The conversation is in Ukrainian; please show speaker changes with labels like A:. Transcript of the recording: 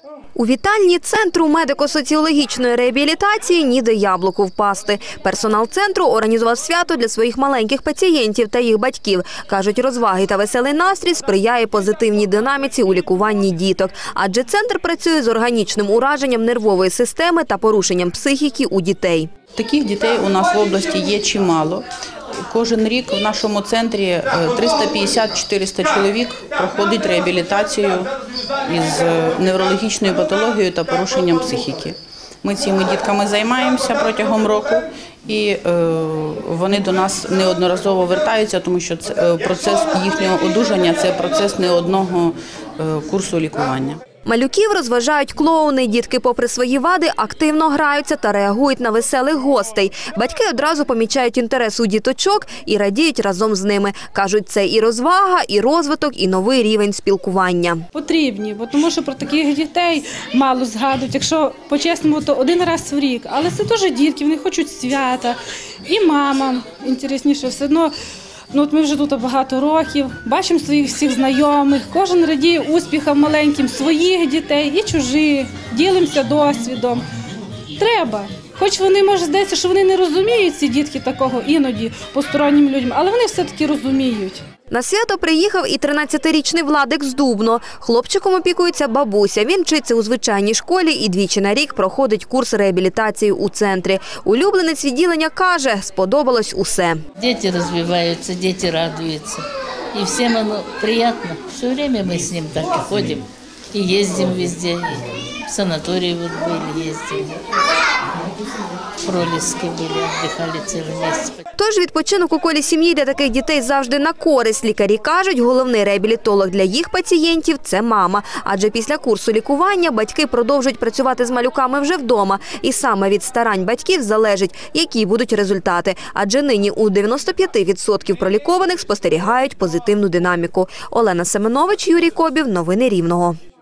A: У вітальні Центру медико-соціологічної реабілітації ніде яблуку впасти. Персонал центру організував свято для своїх маленьких пацієнтів та їх батьків. Кажуть, розваги та веселий настрій сприяє позитивній динаміці у лікуванні діток. Адже центр працює з органічним ураженням нервової системи та порушенням психіки у дітей.
B: Таких дітей у нас в області є чимало. Кожен рік в нашому центрі 350-400 чоловік проходить реабілітацію із неврологічною патологією та порушенням психіки. Ми цими дітками займаємося протягом року, і вони до нас неодноразово вертаються, тому що процес їхнього одужання – це процес не одного курсу лікування.
A: Малюків розважають клоуни. Дітки, попри свої вади, активно граються та реагують на веселих гостей. Батьки одразу помічають інтерес у діточок і радіють разом з ними. Кажуть, це і розвага, і розвиток, і новий рівень спілкування.
C: Потрібні, тому що про таких дітей мало згадують. Якщо по-чесному, то один раз в рік. Але це теж дітки, вони хочуть свята. І мамам інтересніше все одно. Ми вже тут багато років, бачимо своїх всіх знайомих, кожен радіє успіхам маленьким своїх дітей і чужих, ділимося досвідом. Треба. Хоч вони, може, здається, що вони не розуміють, ці дітки, такого іноді постороннім людям, але вони все-таки розуміють.
A: На свято приїхав і 13-річний Владик з Дубно. Хлопчиком опікується бабуся. Він вчиться у звичайній школі і двічі на рік проходить курс реабілітації у центрі. Улюбленець відділення каже, сподобалось усе.
D: Діти розвиваються, діти радуються. І всім воно приємно. Все время ми з ним так і ходимо. І їздимо везде, і в санаторії були, їздили. Проліски були, віддихали цілий місяць.
A: Тож відпочинок у колі сім'ї для таких дітей завжди на користь. Лікарі кажуть, головний реабілітолог для їх пацієнтів – це мама. Адже після курсу лікування батьки продовжують працювати з малюками вже вдома. І саме від старань батьків залежить, які будуть результати. Адже нині у 95% пролікованих спостерігають позитивну динаміку. Олена Семенович, Юрій Кобів. Новини Рівного.